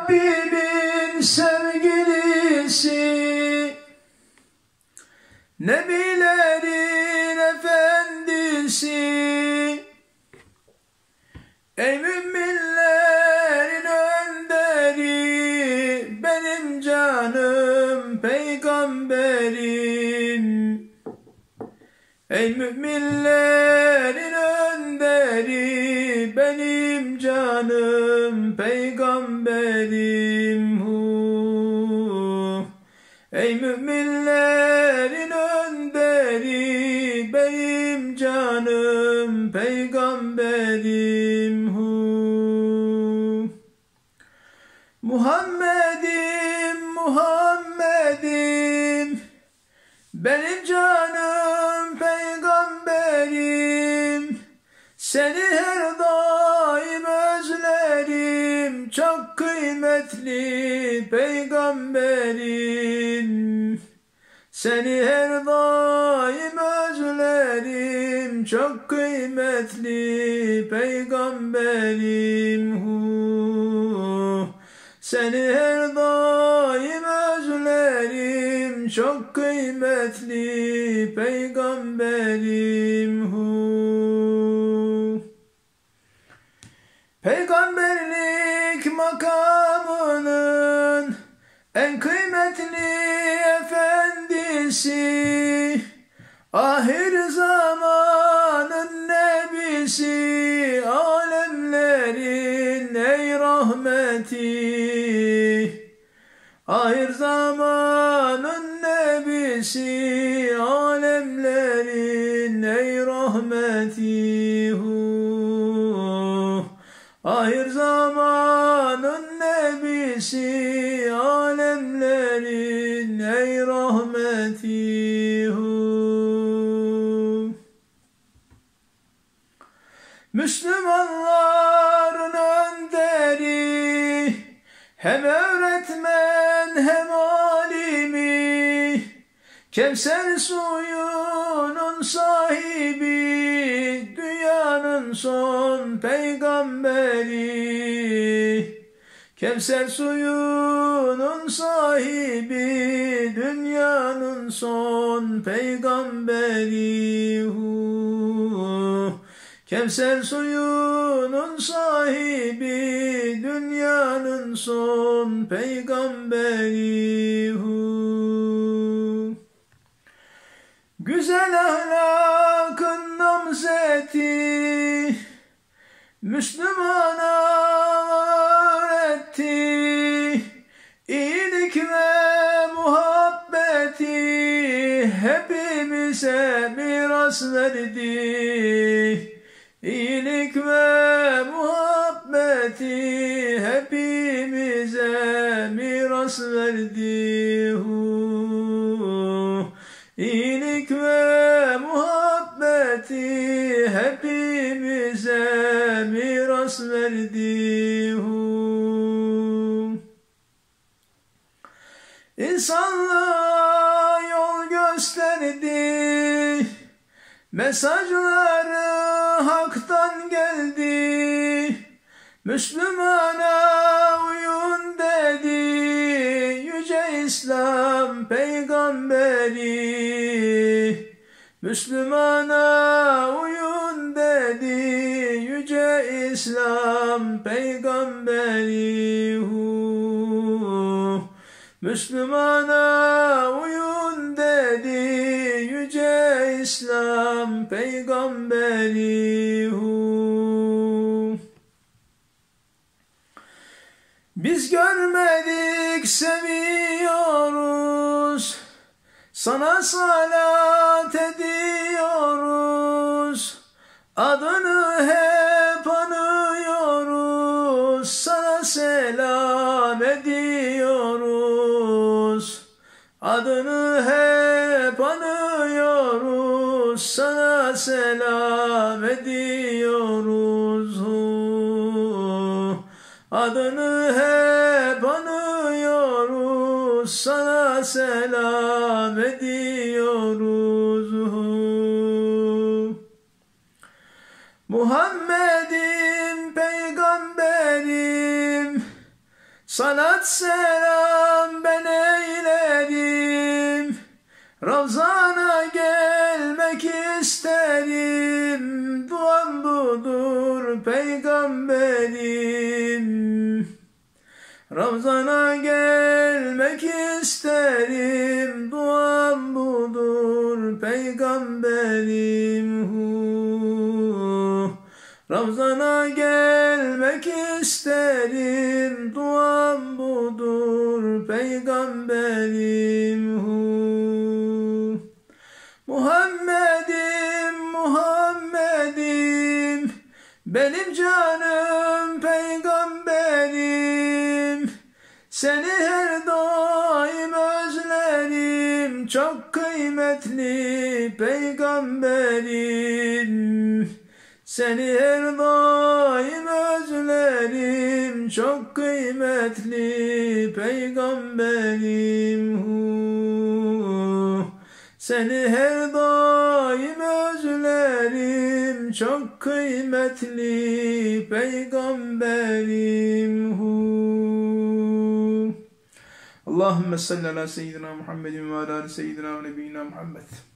Rabbimin sevgilisi, Nebilerin efendisi, ey müminlerin önderi, benim canım peygamberim. Ey müminlerin önderi, benim canım peygamberim. Ey müminlerin önderi, benim canım peygamberim. Muhammed'im, Muhammed'im, benim canım peygamberim. Seni her daim özlerim, çok kıymetli peygamberim. Seni her daim özlerim, çok kıymetli peygamberim. Seni her daim özlerim, çok kıymetli peygamberim. Peygamberlik makamının en kıymetli efendisi, ahir zamanın nebisi, alemlerin ey rahmeti. Ahir zamanın nebisi, alemlerin ey rahmeti. Ahir zamanın nebisi, alemlerin ey rahmeti. Müslümanların önderi, hem öğretmen hem alimi, Kevser suyunun sahibi, dünyanın son peygamberi. Kevser suyunun sahibi, dünyanın son peygamberi. Kevser suyunun sahibi, dünyanın son peygamberi. Güzel ahlakın namzeti, Müslümana öğretti. İyilik ve muhabbeti hepimize miras verdi. İyilik ve muhabbeti hepimize miras verdi. İyilik ve muhabbeti hepimize miras verdi. İnsanlığa yol gösterdi, mesajları haktan geldi. Müslümana uyun dedi, yüce İslam peygamberi. Müslümana uyun dedi, yüce İslam peygamberi. Müslümana uyun dedi, yüce İslam peygamberi. Biz görmedik seviyoruz, sana salat ediyoruz. Adını hep anıyoruz, sana selam ediyoruz. Adını hep anıyoruz, sana selam ediyoruz. Adını hep anıyoruz, sana selam ediyoruz. Muhammed'im peygamberim, Salat selam ben eylerim, Ravzana gelmek isterim, duam budur peygamberim. Ravzana gelmek isterim, duam budur peygamberim. Ravzana gelmek isterim, duam budur peygamberim. Muhammed'im, Muhammed'im, benim canım peygamberim. Seni her daim özlerim, çok kıymetli peygamberim. Seni her daim özlerim, çok kıymetli peygamberim. Seni her daim özlerim, çok kıymetli peygamberim. Allahümme salli ala seyyidina Muhammedin ve ala seyyidina ve nebiyyina Muhammed.